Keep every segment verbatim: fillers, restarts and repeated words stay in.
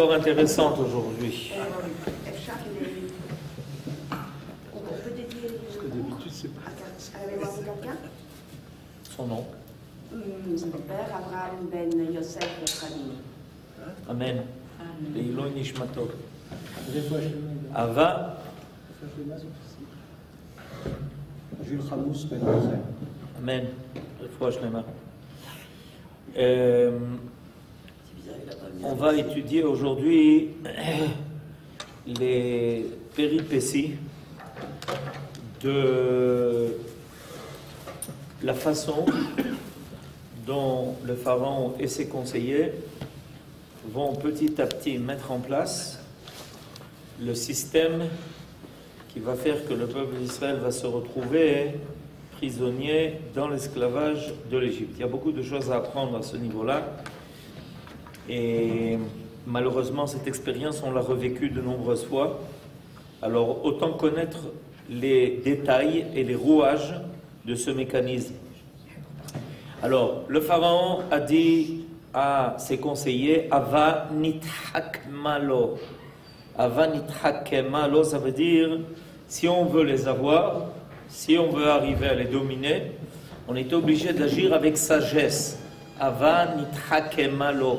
Intéressante aujourd'hui. On peut dédier à la mémoire de quelqu'un. Son nom. Mon père, Abraham Ben Yosef Efraim. Amen. Leilo Nishmato. Ava. Jules Ramous Ben Yosef. Amen. Refoua Shlema. Euh, on va étudier aujourd'hui les péripéties de la façon dont le pharaon et ses conseillers vont petit à petit mettre en place le système qui va faire que le peuple d'Israël va se retrouver prisonnier dans l'esclavage de l'Égypte. Il y a beaucoup de choses à apprendre à ce niveau-là. Et malheureusement, cette expérience, on l'a revécue de nombreuses fois. Alors, autant connaître les détails et les rouages de ce mécanisme. Alors, le pharaon a dit à ses conseillers, Ava nithak malo. Ava nithak malo, ça veut dire, si on veut les avoir, si on veut arriver à les dominer, on est obligé d'agir avec sagesse. Ava nithak malo.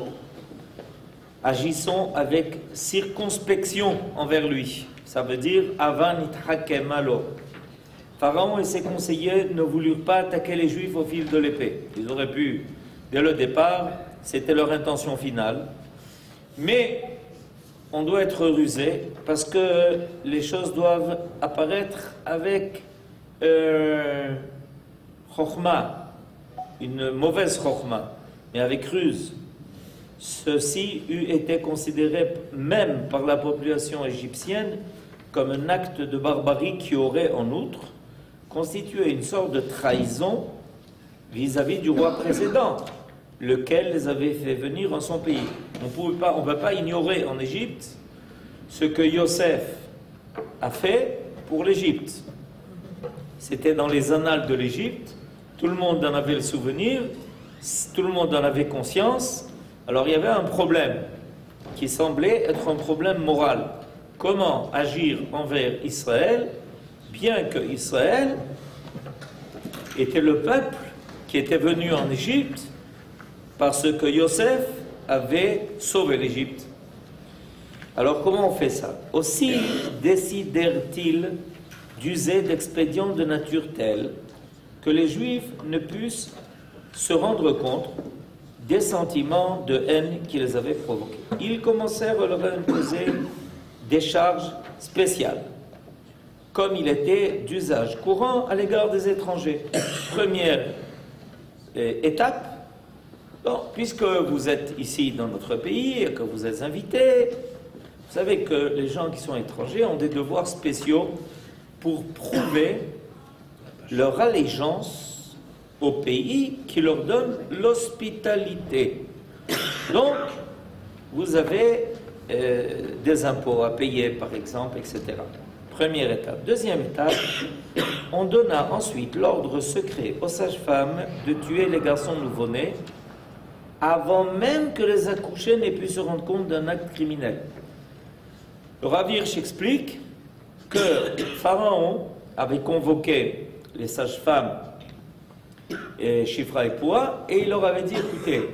Agissons avec circonspection envers lui. Ça veut dire Ava nithak malo. Pharaon et ses conseillers ne voulurent pas attaquer les Juifs au fil de l'épée. Ils auraient pu, dès le départ, c'était leur intention finale. Mais on doit être rusé parce que les choses doivent apparaître avec euh, chokhma, une mauvaise chokhma, mais avec ruse. Ceci eût été considéré même par la population égyptienne comme un acte de barbarie qui aurait en outre constitué une sorte de trahison vis-à-vis du roi précédent, lequel les avait fait venir en son pays. On ne peut pas ignorer en Égypte ce que Yosef a fait pour l'Égypte. C'était dans les annales de l'Égypte, tout le monde en avait le souvenir, tout le monde en avait conscience. Alors il y avait un problème qui semblait être un problème moral. Comment agir envers Israël, bien que Israël était le peuple qui était venu en Égypte parce que Yosef avait sauvé l'Égypte. Alors comment on fait ça? Aussi décidèrent-ils d'user d'expédients de nature telle que les Juifs ne puissent se rendre compte des sentiments de haine qui les avaient provoqués. Ils commencèrent à leur imposer des charges spéciales, comme il était d'usage courant à l'égard des étrangers. Première euh, étape, bon, puisque vous êtes ici dans notre pays et que vous êtes invités, vous savez que les gens qui sont étrangers ont des devoirs spéciaux pour prouver leur allégeance au pays qui leur donne l'hospitalité. Donc, vous avez euh, des impôts à payer, par exemple, et cetera. Première étape. Deuxième étape, on donna ensuite l'ordre secret aux sages-femmes de tuer les garçons nouveau-nés avant même que les accouchés n'aient pu se rendre compte d'un acte criminel. Le Rav Hirsch explique que Pharaon avait convoqué les sages-femmes et Shifra et Poua, et il leur avait dit, écoutez,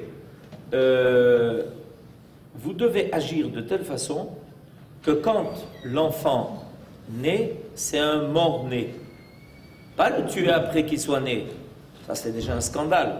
euh, vous devez agir de telle façon que quand l'enfant naît, c'est un mort-né. Pas le tuer après qu'il soit né, ça c'est déjà un scandale.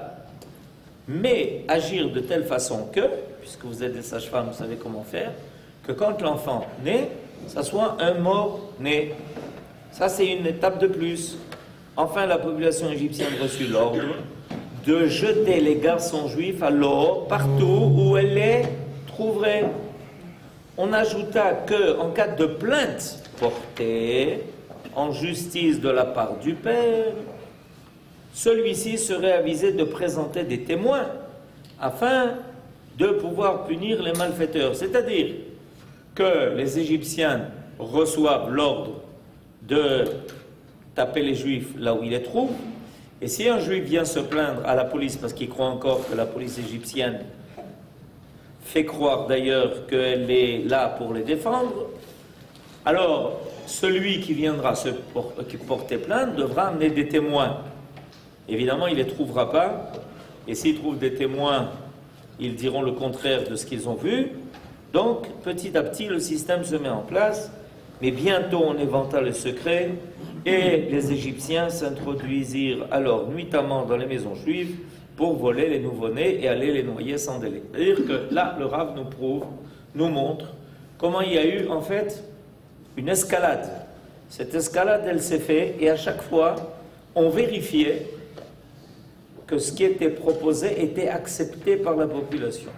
Mais agir de telle façon que, puisque vous êtes des sages-femmes, vous savez comment faire, que quand l'enfant naît, ça soit un mort-né. Ça c'est une étape de plus. Enfin, la population égyptienne reçut l'ordre de jeter les garçons juifs à l'eau partout où elle les trouverait. On ajouta que, en cas de plainte portée en justice de la part du père, celui-ci serait avisé de présenter des témoins afin de pouvoir punir les malfaiteurs. C'est-à-dire que les Égyptiens reçoivent l'ordre de taper les Juifs là où ils les trouvent, et si un Juif vient se plaindre à la police parce qu'il croit encore que la police égyptienne fait croire d'ailleurs qu'elle est là pour les défendre. Alors, celui qui viendra se por- qui porter plainte devra amener des témoins. Évidemment, il ne les trouvera pas, et s'il trouve des témoins, ils diront le contraire de ce qu'ils ont vu. Donc, petit à petit, le système se met en place, mais bientôt on éventa le secret, et les Égyptiens s'introduisirent alors nuitamment dans les maisons juives pour voler les nouveau-nés et aller les noyer sans délai. C'est-à-dire que là, le Rav nous prouve, nous montre comment il y a eu en fait une escalade. Cette escalade, elle s'est faite, et à chaque fois, on vérifiait que ce qui était proposé était accepté par la population.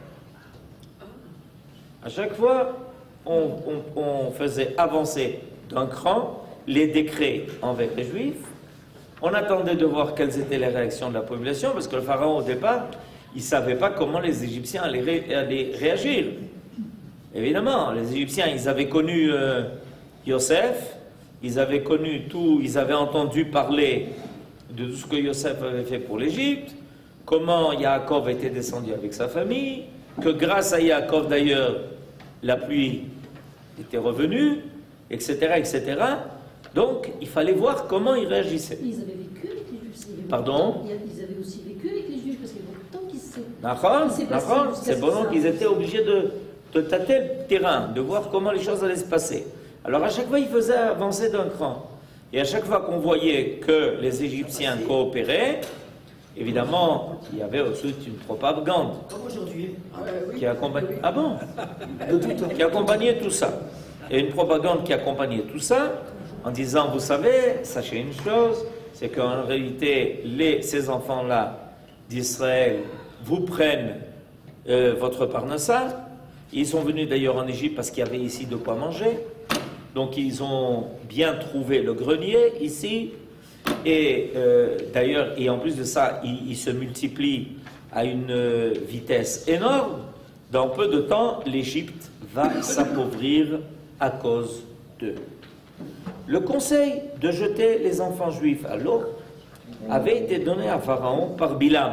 À chaque fois, on, on, on faisait avancer d'un cran les décrets envers les Juifs. On attendait de voir quelles étaient les réactions de la population, parce que le pharaon, au départ, il ne savait pas comment les Égyptiens allaient, ré, allaient réagir. Évidemment, les Égyptiens, ils avaient connu euh, Yosef, ils avaient connu tout, ils avaient entendu parler de tout ce que Yosef avait fait pour l'Égypte, comment Yaakov était descendu avec sa famille, que grâce à Yaakov d'ailleurs, la pluie était revenue, et cetera, et cetera. Donc, il fallait voir comment ils réagissaient. Ils avaient vécu avec les Juifs. Pardon? Ils avaient aussi vécu avec les Juifs, parce qu'il y a beaucoup de temps qu'ils se... D'accord, c'est bon qu'ils étaient obligés de, de tâter le terrain, de voir comment les choses allaient se passer. Alors, à chaque fois, ils faisaient avancer d'un cran. Et à chaque fois qu'on voyait que les Égyptiens coopéraient, évidemment, il y avait ensuite une propagande qui accompagnait, ah bon, qui accompagnait tout ça. Et une propagande qui accompagnait tout ça, en disant, vous savez, sachez une chose, c'est qu'en réalité, les, ces enfants-là d'Israël vous prennent euh, votre parnassa. Ils sont venus d'ailleurs en Égypte parce qu'il y avait ici de quoi manger. Donc ils ont bien trouvé le grenier ici. Et euh, d'ailleurs, et en plus de ça, ils, ils se multiplient à une euh, vitesse énorme. Dans peu de temps, l'Égypte va s'appauvrir à cause d'eux. Le conseil de jeter les enfants juifs à l'eau avait été donné à Pharaon par Bilam,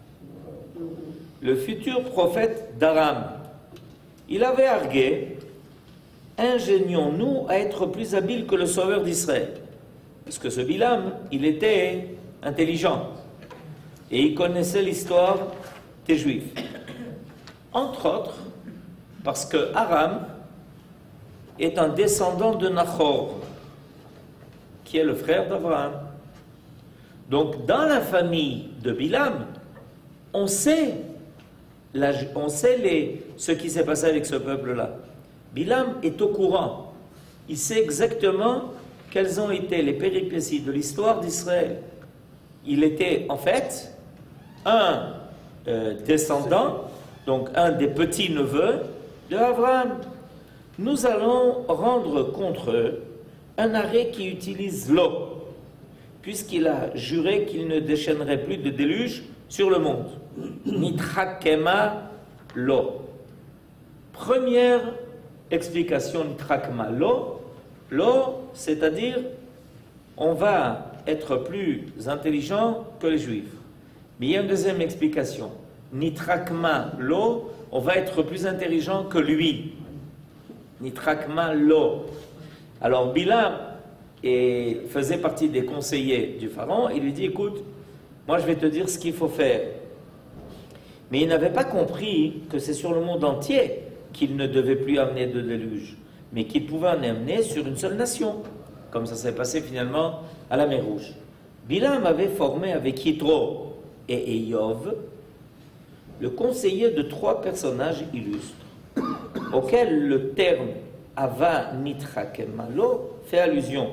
le futur prophète d'Aram. Il avait argué, ingénions-nous à être plus habiles que le sauveur d'Israël. Parce que ce Bilam, il était intelligent et il connaissait l'histoire des Juifs. Entre autres, parce que Aram est un descendant de Nachor, qui est le frère d'Abraham. Donc, dans la famille de Bilam, on sait, la, on sait les, ce qui s'est passé avec ce peuple-là. Bilam est au courant. Il sait exactement quelles ont été les péripéties de l'histoire d'Israël. Il était, en fait, un euh, descendant, donc un des petits-neveux d'Abraham. Nous allons rendre contre eux un arrêt qui utilise l'eau, puisqu'il a juré qu'il ne déchaînerait plus de déluge sur le monde. Nitrakema l'eau. Première explication, nitrakema l'eau. L'eau, c'est-à-dire, on va être plus intelligent que les Juifs. Mais il y a une deuxième explication. Nitrakema l'eau, on va être plus intelligent que lui. Nitrakma lo. Alors Bilam et faisait partie des conseillers du pharaon. Il lui dit, écoute, moi je vais te dire ce qu'il faut faire. Mais il n'avait pas compris que c'est sur le monde entier qu'il ne devait plus amener de déluge, mais qu'il pouvait en amener sur une seule nation, comme ça s'est passé finalement à la mer Rouge. Bilam avait formé avec Yitro et Eyov le conseiller de trois personnages illustres, auquel le terme Ava Nitrakemalo fait allusion.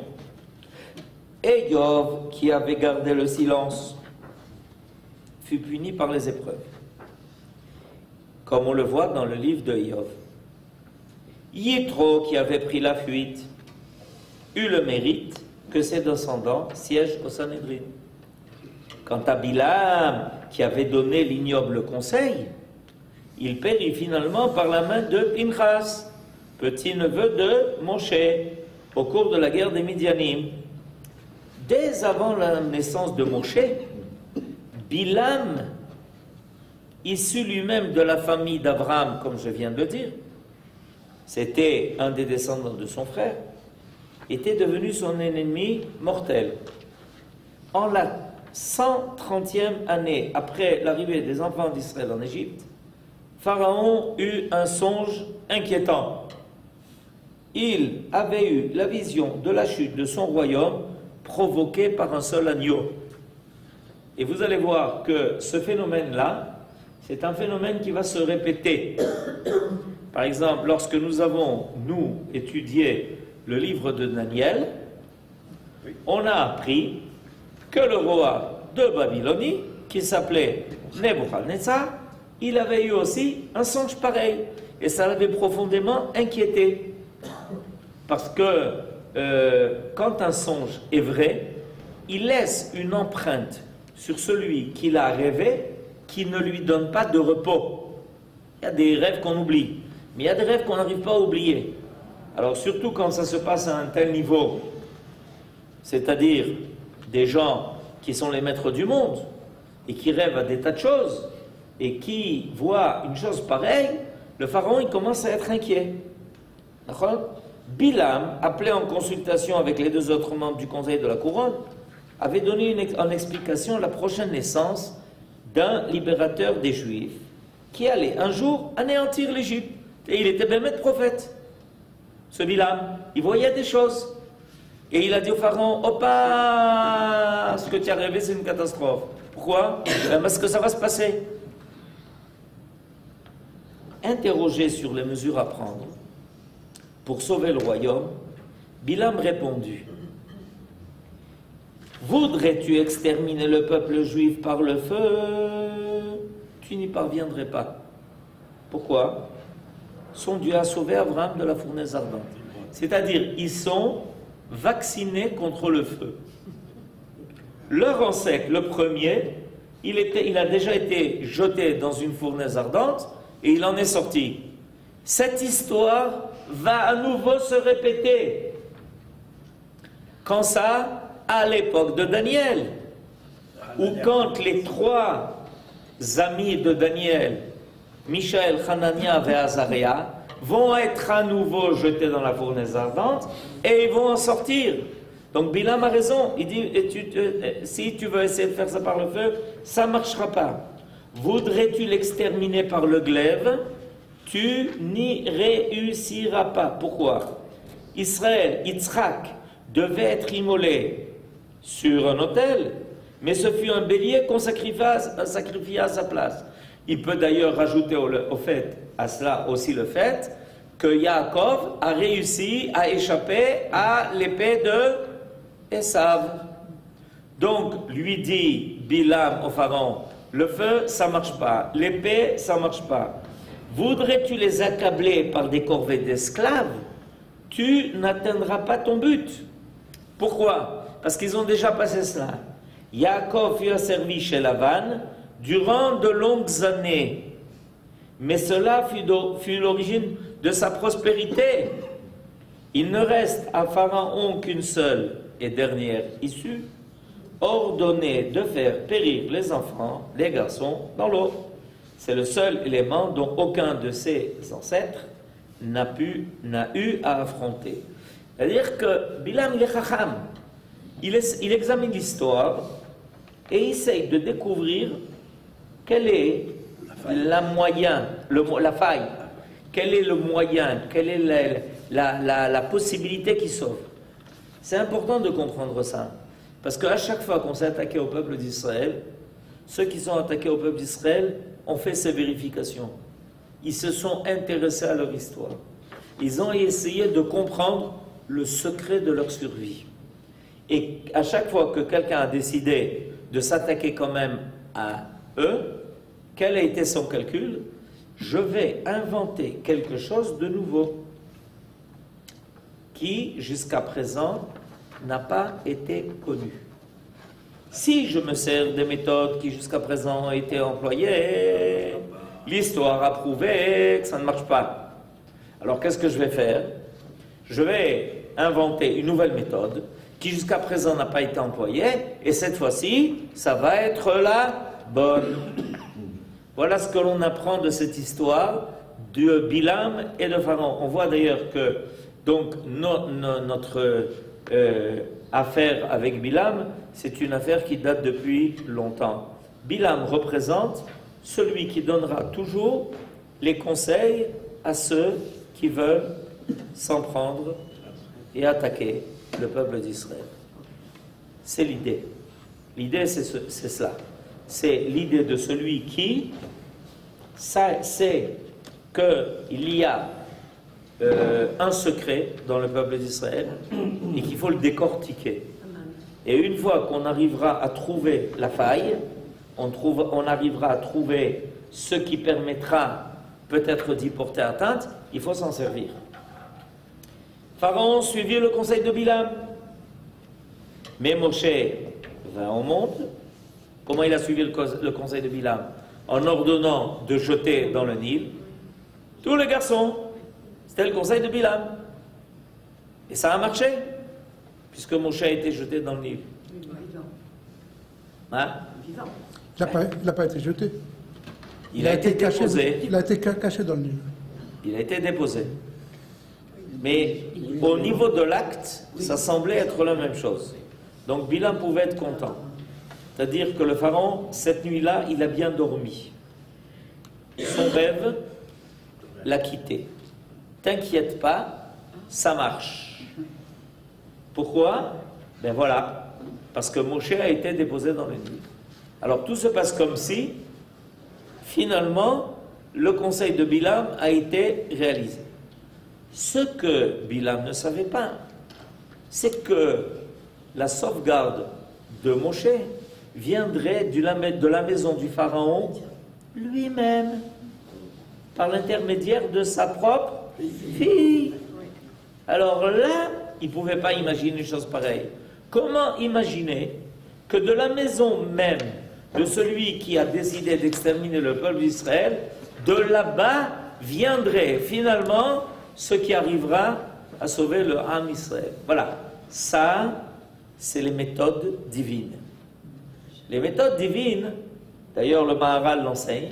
Eyov, qui avait gardé le silence, fut puni par les épreuves, comme on le voit dans le livre de Eyov. Yitro, qui avait pris la fuite, eut le mérite que ses descendants siègent au Sanhédrin. Quant à Bilam, qui avait donné l'ignoble conseil, il périt finalement par la main de Pinchas, petit-neveu de Moshe, au cours de la guerre des Midianim. Dès avant la naissance de Moshe, Bilam issu lui-même de la famille d'Abraham, comme je viens de le dire, c'était un des descendants de son frère, était devenu son ennemi mortel. En la cent trentième année après l'arrivée des enfants d'Israël en Égypte, Pharaon eut un songe inquiétant. Il avait eu la vision de la chute de son royaume provoquée par un seul agneau. Et vous allez voir que ce phénomène-là, c'est un phénomène qui va se répéter. Par exemple, lorsque nous avons, nous, étudié le livre de Daniel, on a appris que le roi de Babylonie, qui s'appelait Nebuchadnezzar, il avait eu aussi un songe pareil. Et ça l'avait profondément inquiété. Parce que euh, quand un songe est vrai, il laisse une empreinte sur celui qui l'a rêvé, qui ne lui donne pas de repos. Il y a des rêves qu'on oublie, mais il y a des rêves qu'on n'arrive pas à oublier. Alors surtout quand ça se passe à un tel niveau, c'est-à-dire des gens qui sont les maîtres du monde, et qui rêvent à des tas de choses, et qui voient une chose pareille, le pharaon il commence à être inquiet. D'accord ? Bilam, appelé en consultation avec les deux autres membres du conseil de la couronne, avait donné une, en explication la prochaine naissance d'un libérateur des Juifs qui allait un jour anéantir l'Égypte. Et il était Bémet prophète. Ce Bilam, il voyait des choses. Et il a dit au pharaon, « Opa, ce que tu as rêvé, c'est une catastrophe. » Pourquoi? Parce que ça va se passer. Interrogé sur les mesures à prendre pour sauver le royaume, Bilam répondit, « Voudrais-tu exterminer le peuple juif par le feu? Tu n'y parviendrais pas. » Pourquoi? Son Dieu a sauvé Abraham de la fournaise ardente. C'est-à-dire, ils sont vaccinés contre le feu. Leur ancêtre, le premier, il, était, il a déjà été jeté dans une fournaise ardente et il en est sorti. Cette histoire va à nouveau se répéter. Quand ça? À l'époque de Daniel, ou quand les trois amis de Daniel, Michaël, Hanania et Azaria, vont être à nouveau jetés dans la fournaise ardente et ils vont en sortir. Donc Bilam a raison, il dit, et tu, euh, si tu veux essayer de faire ça par le feu, ça ne marchera pas. Voudrais-tu l'exterminer par le glaive? Tu n'y réussiras pas. Pourquoi? Israël, Yitzhak, devait être immolé sur un autel, mais ce fut un bélier qu'on sacrifia, sacrifia à sa place. Il peut d'ailleurs rajouter au, au fait, à cela aussi le fait que Yaakov a réussi à échapper à l'épée de Esav. Donc, lui dit Bilam au pharaon, le feu, ça ne marche pas, l'épée, ça ne marche pas. Voudrais-tu les accabler par des corvées d'esclaves? Tu n'atteindras pas ton but. Pourquoi? Parce qu'ils ont déjà passé cela. Yaakov fut servi chez Lavan durant de longues années. Mais cela fut, fut l'origine de sa prospérité. Il ne reste à Pharaon qu'une seule et dernière issue, ordonner de faire périr les enfants, les garçons, dans l'eau. C'est le seul élément dont aucun de ses ancêtres n'a pu, n'a eu à affronter. C'est-à-dire que Bilam, il est chacham. Il, est, il examine l'histoire et il essaye de découvrir quel est la moyen, le, la faille, quel est le moyen, quelle est la, la, la, la possibilité qui sauve. C'est important de comprendre ça, parce qu'à chaque fois qu'on s'est attaqué au peuple d'Israël, ceux qui sont attaqués au peuple d'Israël ont fait ces vérifications. Ils se sont intéressés à leur histoire. Ils ont essayé de comprendre le secret de leur survie. Et à chaque fois que quelqu'un a décidé de s'attaquer quand même à eux, quel a été son calcul? Je vais inventer quelque chose de nouveau qui, jusqu'à présent, n'a pas été connu. Si je me sers des méthodes qui, jusqu'à présent, ont été employées, l'histoire a prouvé que ça ne marche pas. Alors, qu'est-ce que je vais faire? Je vais inventer une nouvelle méthode qui, jusqu'à présent, n'a pas été employée, et cette fois-ci, ça va être la bonne. Voilà ce que l'on apprend de cette histoire de Bilam et de Pharaon. On voit d'ailleurs que donc, no, no, notre euh, affaire avec Bilam, c'est une affaire qui date depuis longtemps. Bilam représente celui qui donnera toujours les conseils à ceux qui veulent s'en prendre et attaquer le peuple d'Israël. C'est l'idée. L'idée, c'est ce, c'est cela. C'est l'idée de celui qui sait qu'il y a euh, un secret dans le peuple d'Israël et qu'il faut le décortiquer. Et une fois qu'on arrivera à trouver la faille, on, trouve, on arrivera à trouver ce qui permettra peut-être d'y porter atteinte, il faut s'en servir. Pharaon suivit le conseil de Bilam. Mais Moshe va au monde. Comment il a suivi le conseil de Bilam? En ordonnant de jeter dans le Nil tous les garçons. C'était le conseil de Bilam. Et ça a marché, puisque Moshe a été jeté dans le Nil. Hein? Il n'a pas, il n'a pas été jeté. Il, il a, a été, été déposé. Caché, il a été caché dans le Nil. Il a été déposé. Mais au niveau de l'acte, ça semblait être la même chose. Donc Bilam pouvait être content. C'est-à-dire que le pharaon, cette nuit-là, il a bien dormi. Son rêve l'a quitté. T'inquiète pas, ça marche. Pourquoi? Ben voilà, parce que Moshe a été déposé dans le Nil. Alors tout se passe comme si, finalement, le conseil de Bilam a été réalisé. Ce que Bilam ne savait pas, c'est que la sauvegarde de Moshe viendrait de la maison du pharaon lui-même, par l'intermédiaire de sa propre fille. Alors là, il ne pouvait pas imaginer une chose pareille. Comment imaginer que de la maison même de celui qui a décidé d'exterminer le peuple d'Israël, de là-bas viendrait finalement ce qui arrivera à sauver le Ham Israël? Voilà, ça, c'est les méthodes divines. Les méthodes divines, d'ailleurs le Maharal l'enseigne,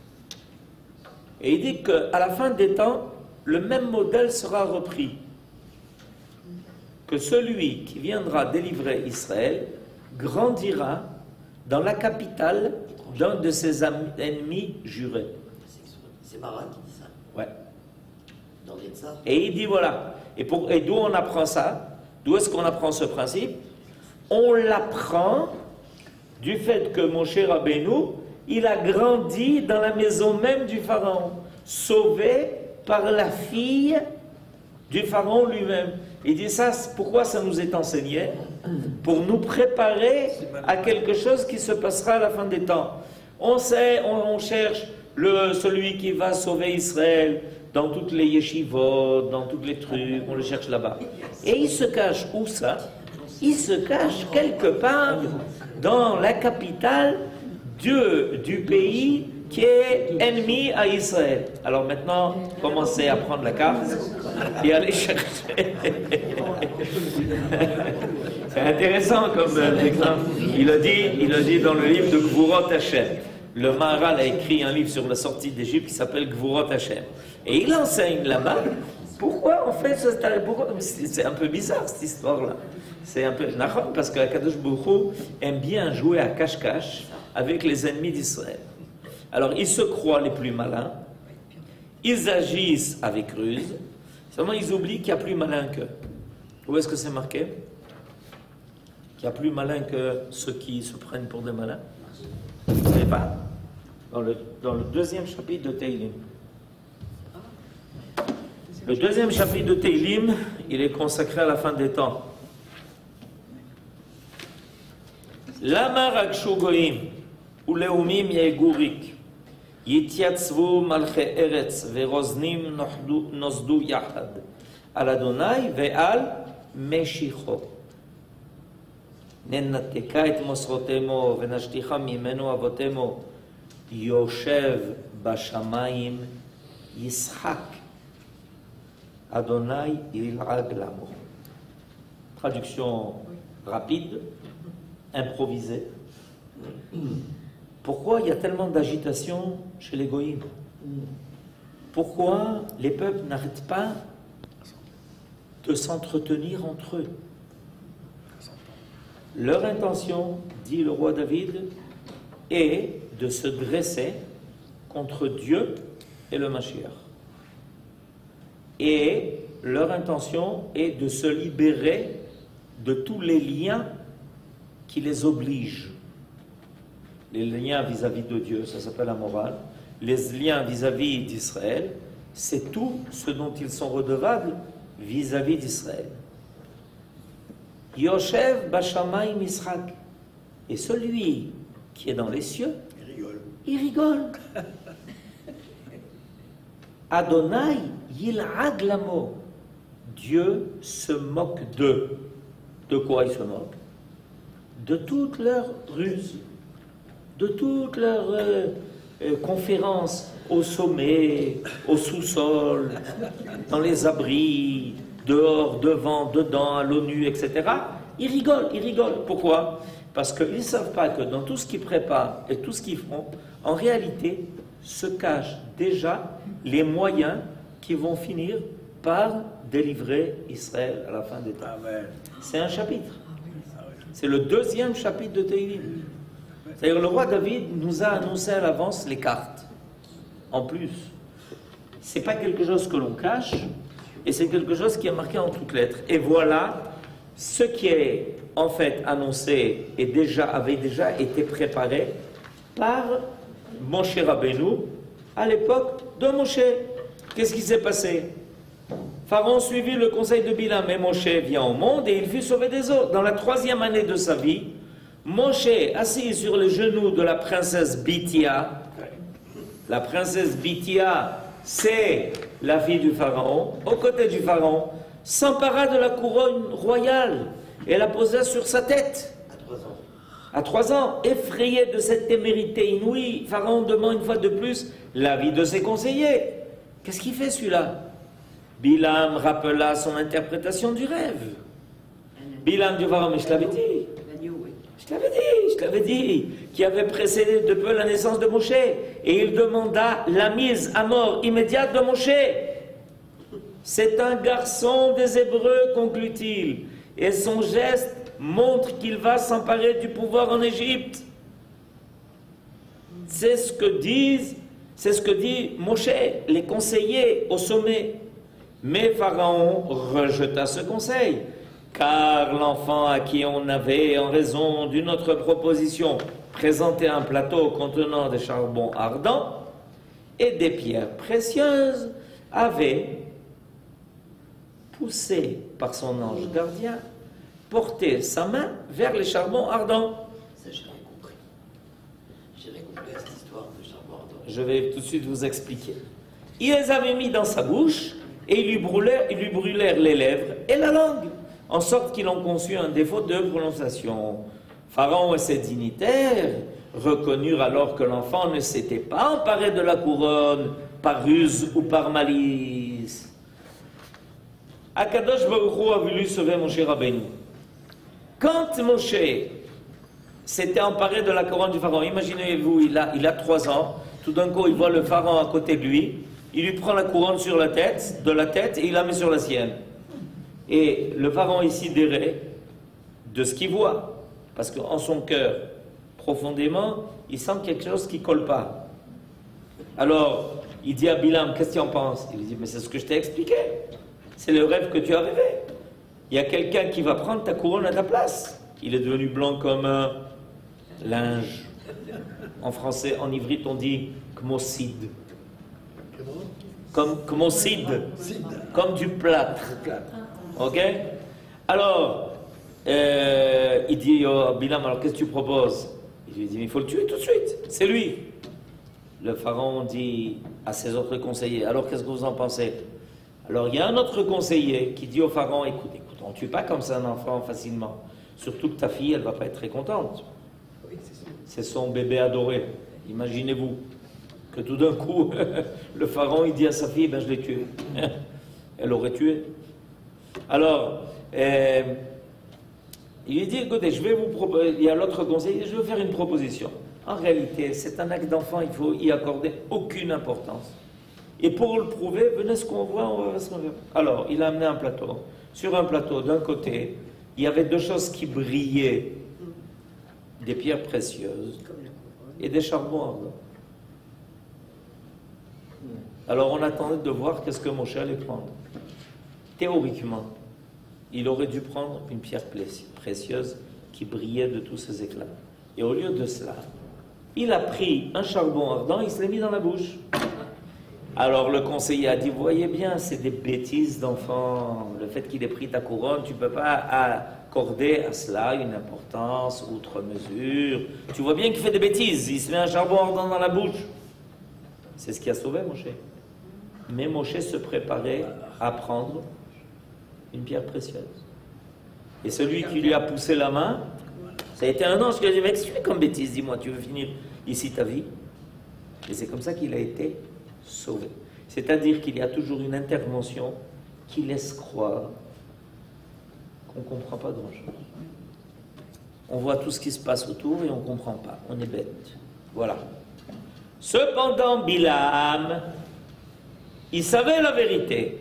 et il dit qu'à la fin des temps, le même modèle sera repris. Que celui qui viendra délivrer Israël grandira dans la capitale d'un de ses ennemis jurés. C'est Maharal qui dit ça. Ouais. Dans l'Etzar. Et il dit voilà. Et, pour, et d'où on apprend ça? D'où est-ce qu'on apprend ce principe? On l'apprend du fait que Moshe Rabbeinu, il a grandi dans la maison même du pharaon, sauvé par la fille du pharaon lui-même. Il dit ça, pourquoi ça nous est enseigné? Pour nous préparer à quelque chose qui se passera à la fin des temps. On sait, on, on cherche le, celui qui va sauver Israël dans toutes les yeshivot, dans tous les trucs, on le cherche là-bas. Et il se cache où ça? Il se cache quelque part dans la capitale du, du pays qui est ennemi à Israël. Alors maintenant, commencez à prendre la carte et aller chercher. C'est intéressant comme exemple. Il a dit, il a dit dans le livre de Gvurot Hashem. Le Maharal a écrit un livre sur la sortie d'Égypte qui s'appelle Gvurot Hashem. Et il enseigne là-bas pourquoi on fait ça. C'est un peu bizarre cette histoire-là. C'est un peu parce que Akadosh Baruch Hu aime bien jouer à cache-cache avec les ennemis d'Israël. Alors ils se croient les plus malins, ils agissent avec ruse, seulement ils oublient qu'il y a plus malin qu'eux. Où est-ce que c'est marqué? Qu'il y a plus malin que ceux qui se prennent pour des malins? Vous ne savez pas? Dans le, dans le deuxième chapitre de Teilim. Le deuxième chapitre de Teilim, il est consacré à la fin des temps. Lama ragshu goyim uleumim yegurik yityatzvu malche eretz veroznim nosdu yachad al Adonai ve'al meshicho nennateka et mosrotemo venashticha mimenu avotemo yoshev bashamayim yischak Adonai il'ag lamo. Traduction rapide, improvisée. pourquoi il y a tellement d'agitation chez les goïms? Pourquoi les peuples n'arrêtent pas de s'entretenir entre eux? Leur intention, dit le roi David, est de se dresser contre Dieu et le Mashiach. Et leur intention est de se libérer de tous les liens qui les obligent. Les liens vis-à-vis de Dieu, ça s'appelle la morale. Les liens vis-à-vis d'Israël, c'est tout ce dont ils sont redevables vis-à-vis d'Israël. Yoshev Bashamay Misrak. Et celui qui est dans les cieux, Il rigole. il rigole. Adonai Yil'ad Lamo. Dieu se moque d'eux. De quoi il se moque? De toutes leurs ruses, de toutes leurs euh, euh, conférences au sommet, au sous-sol, dans les abris, dehors, devant, dedans, à l'ONU, et cetera. Ils rigolent, ils rigolent. Pourquoi? Parce qu'ils ne savent pas que dans tout ce qu'ils préparent et tout ce qu'ils font, en réalité, se cachent déjà les moyens qui vont finir par délivrer Israël à la fin des temps. Amen. C'est un chapitre. C'est le deuxième chapitre de Tehillim. C'est-à-dire le roi David nous a annoncé à l'avance les cartes. En plus, c'est pas quelque chose que l'on cache, et c'est quelque chose qui est marqué en toutes lettres. Et voilà ce qui est en fait annoncé et déjà avait déjà été préparé par Moshe Rabbeinu à l'époque de Moshe. Qu'est-ce qui s'est passé? Pharaon suivit le conseil de Bilam et Moshe vient au monde et il fut sauvé des eaux. Dans la troisième année de sa vie, Moshe, assis sur les genoux de la princesse Bithia, la princesse Bithia, c'est la fille du Pharaon, aux côtés du Pharaon, s'empara de la couronne royale et la posa sur sa tête. À trois ans. À trois ans, effrayé de cette témérité inouïe, Pharaon demande une fois de plus l'avis de ses conseillers. Qu'est-ce qu'il fait celui-là? Bilam rappela son interprétation du rêve. Bilam dit, mais je l'avais dit. Je l'avais dit, je l'avais dit, qui avait précédé de peu la naissance de Moshe. Et il demanda la mise à mort immédiate de Moshe. C'est un garçon des Hébreux, conclut-il. Et son geste montre qu'il va s'emparer du pouvoir en Égypte. C'est ce que disent, c'est ce que dit Moshe, les conseillers au sommet. Mais Pharaon rejeta ce conseil, car l'enfant à qui on avait, en raison d'une autre proposition, présenté un plateau contenant des charbons ardents et des pierres précieuses, avait, poussé par son ange gardien, porté sa main vers les charbons ardents. Ça, j'ai rien compris. J'ai rien compris à cette histoire de charbon ardent. Je vais tout de suite vous expliquer. Il les avait mis dans sa bouche et ils lui brûlèrent, ils lui brûlèrent les lèvres et la langue, en sorte qu'ils ont conçu un défaut de prononciation. Pharaon et ses dignitaires reconnurent alors que l'enfant ne s'était pas emparé de la couronne par ruse ou par malice. Akadosh Baruch Hu a voulu sauver Moshe Rabbeinu. Quand Moshe s'était emparé de la couronne du Pharaon, imaginez-vous, il a, il a trois ans, tout d'un coup il voit le Pharaon à côté de lui, il lui prend la couronne sur la tête, de la tête, et il la met sur la sienne. Et le Pharaon est sidéré de ce qu'il voit, parce qu'en son cœur, profondément, il sent quelque chose qui ne colle pas. Alors, il dit à Bilam, qu'est-ce que tu en penses? Il lui dit, mais c'est ce que je t'ai expliqué. C'est le rêve que tu as rêvé. Il y a quelqu'un qui va prendre ta couronne à ta place. Il est devenu blanc comme un linge. En français, en ivrite, on dit kmossid. Comme kmossid. Comme du plâtre. Ok? Alors, euh, il dit oh, Bilam, alors qu'est-ce que tu proposes? Il lui dit, il faut le tuer tout de suite. C'est lui. Le pharaon dit à ses autres conseillers, alors qu'est-ce que vous en pensez? Alors il y a un autre conseiller qui dit au pharaon, écoute, écoute, on ne tue pas comme ça un enfant facilement. Surtout que ta fille, elle ne va pas être très contente. C'est son bébé adoré. Imaginez-vous que tout d'un coup, le pharaon, il dit à sa fille, ben je l'ai tué. Elle aurait tué. Alors, euh, il lui dit, écoutez, je vais vous proposer, il y a l'autre conseiller, je vais vous faire une proposition. En réalité, c'est un acte d'enfant, il faut y accorder aucune importance. Et pour le prouver, venez ce qu'on voit, on va voir ce qu'on voit. Alors, il a amené un plateau. Sur un plateau, d'un côté, il y avait deux choses qui brillaient, des pierres précieuses et des charbons ardents. Alors, on attendait de voir qu'est-ce que Moshe allait prendre. Théoriquement, il aurait dû prendre une pierre précieuse qui brillait de tous ses éclats. Et au lieu de cela, il a pris un charbon ardent, il se l'est mis dans la bouche. Alors le conseiller a dit, vous voyez bien, c'est des bêtises d'enfant. Le fait qu'il ait pris ta couronne, tu ne peux pas accorder à cela une importance outre mesure. Tu vois bien qu'il fait des bêtises, il se met un charbon ardent dans la bouche. C'est ce qui a sauvé Moshe. Mais Moshe se préparait à prendre une pierre précieuse. Et celui qui lui a poussé la main, ça a été un ange qui a dit, mais qu'est-ce que tu fais comme bêtise, dis-moi, tu veux finir ici ta vie? Et c'est comme ça qu'il a été sauvé. C'est-à-dire qu'il y a toujours une intervention qui laisse croire qu'on ne comprend pas grand-chose. On voit tout ce qui se passe autour et on ne comprend pas. On est bête. Voilà. Cependant, Bilam, il savait la vérité,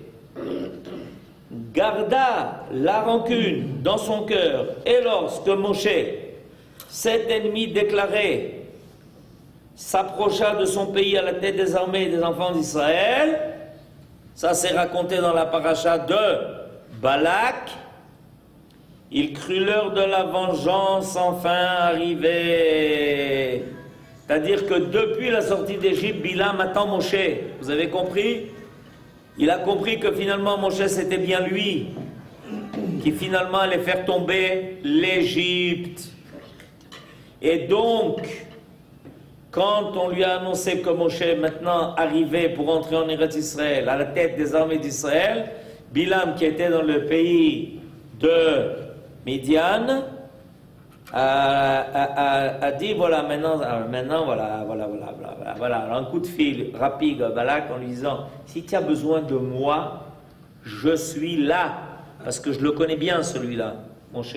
garda la rancune dans son cœur, et lorsque Moshe, cet ennemi déclaré, s'approcha de son pays à la tête des armées des enfants d'Israël, ça s'est raconté dans la paracha de Balak, il crut l'heure de la vengeance enfin arrivée. C'est-à-dire que depuis la sortie d'Égypte, Bilam attend Moshe. Vous avez compris? Il a compris que finalement Moshe c'était bien lui qui finalement allait faire tomber l'Égypte. Et donc, quand on lui a annoncé que Moshe maintenant arrivait pour entrer en Eretz Israël, à la tête des armées d'Israël, Bilam, qui était dans le pays de Midian, a, a, a, a dit, voilà, maintenant, maintenant voilà, voilà, voilà, voilà, voilà, un coup de fil rapide à Balak en lui disant, si tu as besoin de moi, je suis là, parce que je le connais bien celui-là, Moshe.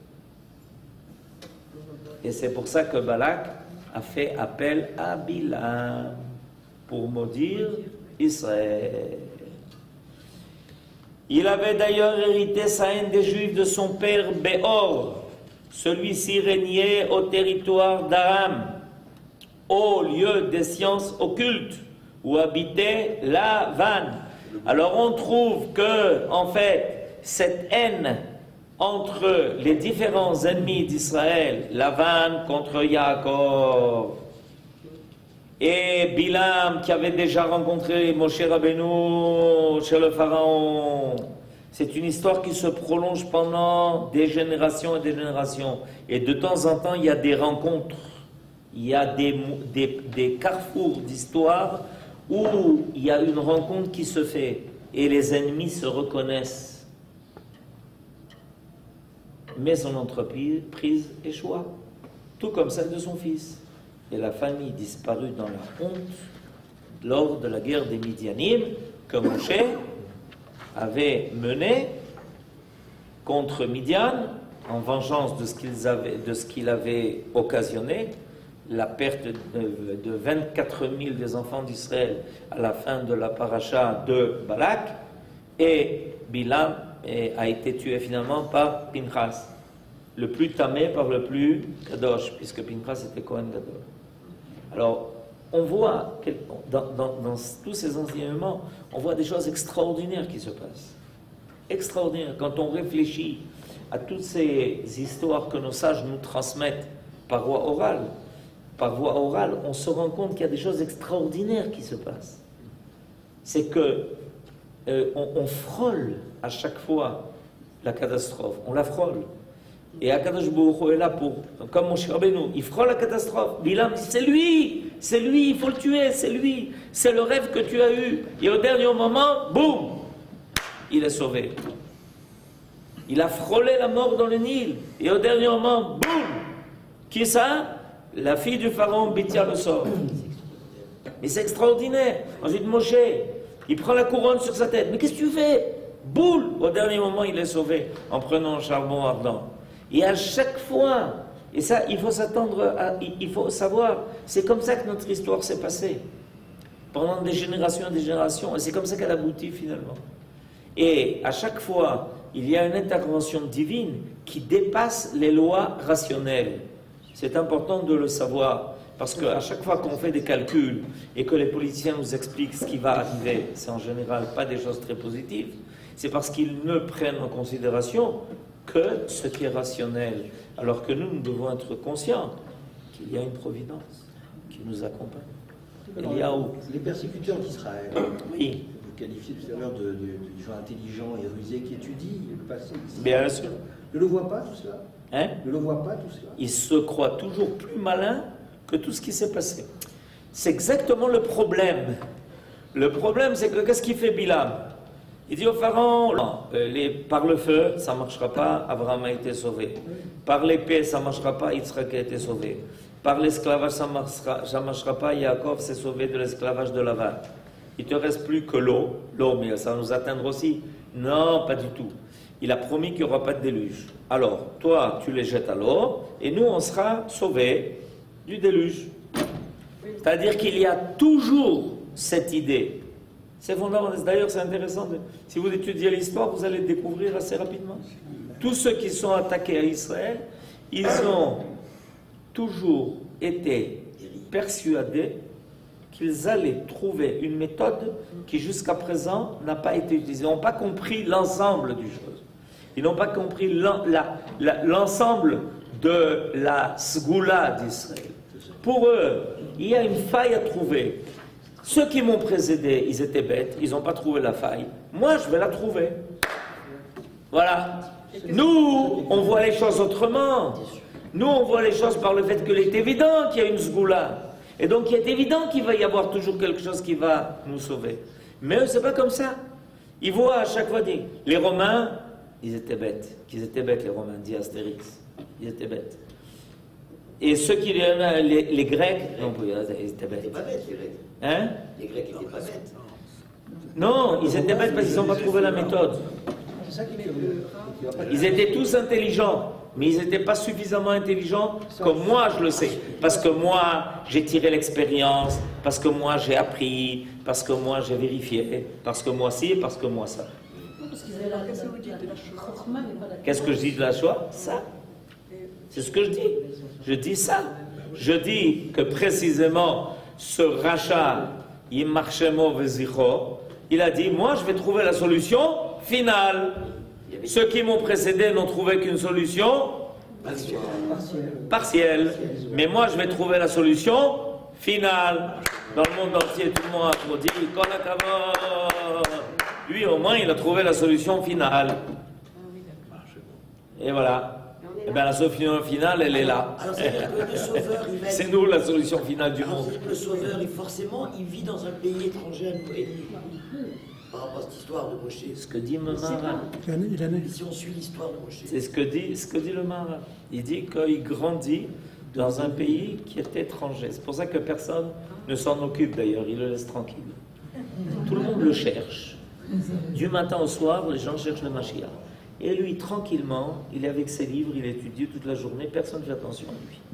Et c'est pour ça que Balak a fait appel à Bilam pour maudire Israël. Il avait d'ailleurs hérité sa haine des Juifs de son père Béor. Celui-ci régnait au territoire d'Aram, au lieu des sciences occultes, où habitait Lavan. Alors on trouve que, en fait, cette haine entre les différents ennemis d'Israël, Lavan contre Yaakov, et Bilam qui avait déjà rencontré Moshe Rabbeinu chez le Pharaon, c'est une histoire qui se prolonge pendant des générations et des générations. Et de temps en temps, il y a des rencontres, il y a des, des, des carrefours d'histoire où il y a une rencontre qui se fait et les ennemis se reconnaissent. Mais son entreprise échoua, tout comme celle de son fils. Et la famille disparut dans la honte lors de la guerre des Midianim que Moshe avait menée contre Midian en vengeance de ce qu'ils avaient, de ce qu'il avait occasionné, la perte de, de vingt-quatre mille des enfants d'Israël à la fin de la paracha de Balak, et Bilam et a été tué finalement par Pinchas, le plus tamé par le plus kadosh, puisque Pinchas était Kohen Gadol. Alors, on voit, que dans, dans, dans tous ces enseignements, on voit des choses extraordinaires qui se passent. Extraordinaires. Quand on réfléchit à toutes ces histoires que nos sages nous transmettent par voie orale, par voie orale, on se rend compte qu'il y a des choses extraordinaires qui se passent. C'est que euh, on, on frôle à chaque fois la catastrophe, on la frôle. Et Akadosh Baruch Hu est là pour, comme Moshe Rabbeinu, il frôle la catastrophe. Bilam dit, c'est lui, c'est lui, il faut le tuer, c'est lui, c'est le rêve que tu as eu. Et au dernier moment, boum, il est sauvé. Il a frôlé la mort dans le Nil. Et au dernier moment, boum, qui ça? La fille du pharaon, Bithia le sort. Mais c'est extraordinaire. Ensuite, Moshe, il prend la couronne sur sa tête. Mais qu'est-ce que tu fais? Boule! Au dernier moment, il est sauvé en prenant un charbon ardent. Et à chaque fois Et ça, il faut s'attendre, à, il faut savoir, c'est comme ça que notre histoire s'est passée, pendant des générations et des générations, et c'est comme ça qu'elle aboutit finalement. Et à chaque fois, il y a une intervention divine qui dépasse les lois rationnelles. C'est important de le savoir, parce qu'à chaque fois qu'on fait des calculs et que les politiciens nous expliquent ce qui va arriver, c'est en général pas des choses très positives, c'est parce qu'ils ne prennent en considération que ce qui est rationnel, alors que nous, nous devons être conscients qu'il y a une providence qui nous accompagne. Il y a où les persécuteurs d'Israël, oui. vous qualifiez tout à l'heure de, de, de gens intelligents et rusés qui étudient le passé. Bien sûr. Ne le voient pas tout cela Hein? Ne le voient pas tout cela Ils se croient toujours plus malins que tout ce qui s'est passé. C'est exactement le problème. Le problème, c'est que qu'est-ce qu'il fait Bilam? Il dit au pharaon, non, euh, les, par le feu, ça ne marchera pas, Abraham a été sauvé. Par l'épée, ça ne marchera pas, Yitzhak a été sauvé. Par l'esclavage, ça ne marchera, ça marchera pas, Yaakov s'est sauvé de l'esclavage de Lavan. Il ne te reste plus que l'eau. L'eau, mais ça va nous atteindre aussi. Non, pas du tout. Il a promis qu'il n'y aura pas de déluge. Alors, toi, tu les jettes à l'eau, et nous, on sera sauvés du déluge. C'est-à-dire qu'il y a toujours cette idée. C'est fondamental. D'ailleurs, c'est intéressant. De, si vous étudiez l'histoire, vous allez le découvrir assez rapidement. Tous ceux qui sont attaqués à Israël, ils ont toujours été persuadés qu'ils allaient trouver une méthode qui, jusqu'à présent, n'a pas été utilisée. Ils n'ont pas compris l'ensemble du chose. Ils n'ont pas compris l'ensemble de la Sgoula d'Israël. Pour eux, il y a une faille à trouver. Ceux qui m'ont précédé, ils étaient bêtes, ils n'ont pas trouvé la faille. Moi, je vais la trouver. Voilà. Nous, on voit les choses autrement. Nous, on voit les choses par le fait qu'il est évident qu'il y a une Sgoula. Et donc, il est évident qu'il va y avoir toujours quelque chose qui va nous sauver. Mais eux, c'est pas comme ça. Ils voient à chaque fois, dit, les Romains, ils étaient bêtes. Ils étaient bêtes, les Romains, dit Astérix. Ils étaient bêtes. Et ceux qui, les, les, les Grecs, non, ils étaient bêtes. Ils n'étaient pas bêtes, les Grecs. Hein? Les Grecs n'étaient pas bêtes. Non, ils étaient bêtes parce qu'ils n'ont pas trouvé la méthode. Ils étaient tous intelligents, mais ils n'étaient pas suffisamment intelligents comme moi je le sais. Parce que moi, j'ai tiré l'expérience, parce que moi j'ai appris, parce que moi j'ai vérifié, parce que moi ci, parce que moi ça. Qu'est-ce que je dis de la Shoah? Ça. C'est ce que je dis. Je dis ça. Je dis que précisément, ce rachat, Yimarchemo Vezicho, il a dit, moi je vais trouver la solution finale. Ceux qui m'ont précédé n'ont trouvé qu'une solution partielle. Mais moi je vais trouver la solution finale. Dans le monde entier, tout le monde applaudit. Lui au moins il a trouvé la solution finale. Et voilà. Et bien la solution finale, elle est là. Alors c'est-à-dire que le sauveur, il va être... C'est nous la solution finale du Alors, monde. c'est-à-dire que le sauveur, il, forcément, il vit dans un pays étranger à nous. Et par rapport à cette histoire de Moshe. Ce que dit le marin. Il est né. Si on suit l'histoire de Moshe. C'est ce que dit, ce que dit le marin. Il dit qu'il grandit dans un pays qui est étranger. C'est pour ça que personne ne s'en occupe d'ailleurs, il le laisse tranquille. Tout le monde le cherche. Du matin au soir, les gens cherchent le Mashiach. Et lui, tranquillement, il est avec ses livres, il étudie toute la journée, personne ne fait attention à lui.